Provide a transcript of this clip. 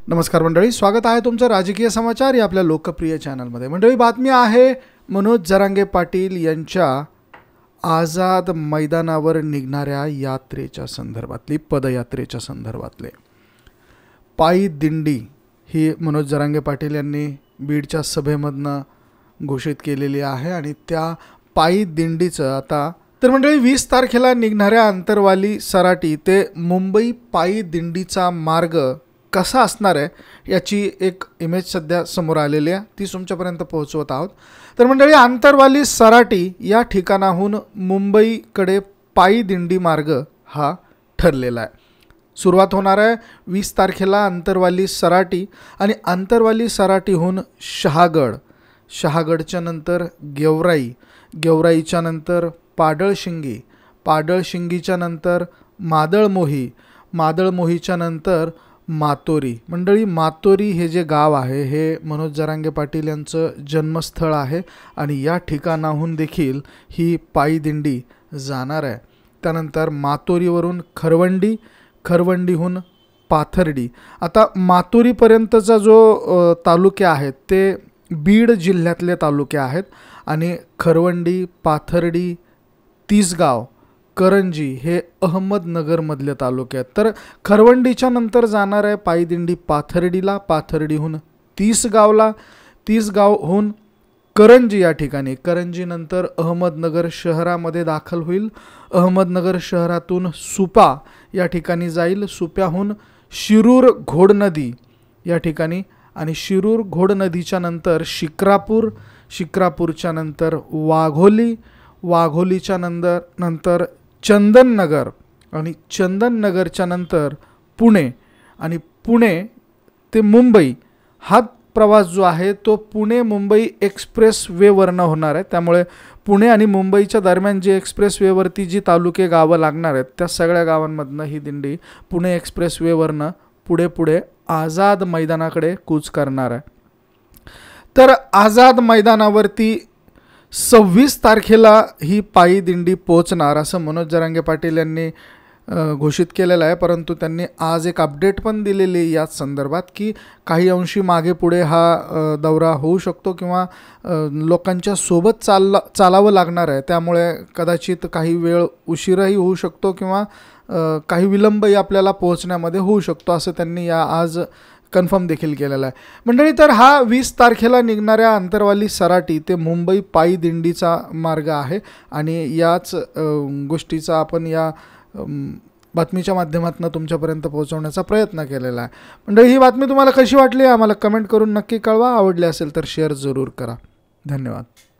नमस्कार मंडळी, स्वागत आहे तुमचं राजकीय समाचार या आपल्या लोकप्रिय चॅनलमध्ये। मंडळी, बातमी आहे मनोज जरांगे पाटील यांच्या आझाद मैदानावर निघणाऱ्या यात्रेच्या संदर्भातली, पदयात्रेच्या संदर्भातले। पायी दिंडी ही मनोज जरांगे पाटील यांनी बीडच्या सभेमधनं घोषित केलेली आहे आणि त्या पायी दिंडीचं आता तर मंडळी 20 तारखेला निघणाऱ्या अंतरवाली सराटी ते मुंबई पायी दिंडीचा मार्ग कसा असणार आहे याची एक इमेज सध्या समोर आलेली आहे, ती तुमच्यापर्यंत पोहोचवत आहोत। तर मंडळी, अंतरवाली सराटी या ठिकाणाहून मुंबईकडे पायी दिंडी मार्ग हा ठरलेला आहे। सुरुवात होणार आहे 20 तारखेला अंतरवाली सराटी आणि अंतरवाली सराटीहून शहागड, शहागडच्या नंतर गेवराई, गेवराईच्या नंतर पाडळशिंगी, पाडळशिंगीच्या नंतर मादळमोही, मादळमोहीच्या नंतर मातोरी। मंडळी, मातोरी हे जे गाव आहे हे मनोज जरांगे पाटील यांचं जन्मस्थळ आहे आणि या ठिकाणाहून देखील ही पायी दिंडी जाणार आहे। त्यानंतर मातोरीवरून खरवंडी, खरवंडीहून पाथर्डी। आता मातोरीपर्यंतचा जो तालुके आहेत ते बीड जिल्ह्यातले तालुके आहेत आणि खरवंडी, पाथर्डी, तिसगाव, करंजी हे अहमदनगरमधले तालुके आहेत। तर खरवंडीच्या नंतर जाणार आहे पायी दिंडी पाथर्डीला, पाथर्डीहून तिसगावला, तिसगावहून करंजी या ठिकाणी, करंजीनंतर अहमदनगर शहरामध्ये दाखल होईल, अहमदनगर शहरातून सुपा या ठिकाणी जाईल, सुप्याहून शिरूर घोडनदी या ठिकाणी आणि शिरूर घोडनदीच्या नंतर शिक्रापूर, शिक्रापूरच्या नंतर वाघोली, वाघोलीच्या नंतर चंदननगर आणि चंदननगरच्या नंतर पुणे आणि पुणे ते मुंबई हा प्रवास जो आहे तो पुणे मुंबई एक्सप्रेस वेवरनं होणार आहे। त्यामुळे पुणे आणि मुंबईच्या दरम्यान जे एक्सप्रेस वेवरती जी तालुके गावं लागणार आहेत त्या सगळ्या गावांमधनं ही दिंडी पुणे एक्सप्रेस वेवरनं पुढे पुढे आझाद मैदानाकडे कूच करणार आहे। तर आझाद मैदानावरती 26 तारखेला ही पायी दिंडी पोहोचणार असं मनोज जरांगे पाटील यांनी घोषित केलेलं आहे। परंतु त्यांनी आज एक अपडेट पण दिलेली याच संदर्भात की काही अंशी मागे पुढे हा दौरा होऊ शकतो किंवा लोकांच्या सोबत चालावं लागणार आहे, त्यामुळे कदाचित काही वेळ उशीरही होऊ शकतो किंवा काही विलंबही आपल्याला पोहोचण्यामध्ये होऊ शकतो असं त्यांनी या आज कन्फर्म देखील केलेला आहे। मंडळी, तर हा 20 तारखेला निघणाऱ्या अंतरवाली सराटी ते मुंबई पायी दिंडीचा मार्ग आहे आणि याच गोष्टीचा आपण या बातमीच्या माध्यमातून तुमच्यापर्यंत पोहोचवण्याचा प्रयत्न केलेला आहे। मंडळी, ही बातमी तुम्हाला कशी वाटली आम्हाला कमेंट करून नक्की कळवा, आवडली असेल तर शेअर जरूर करा। धन्यवाद।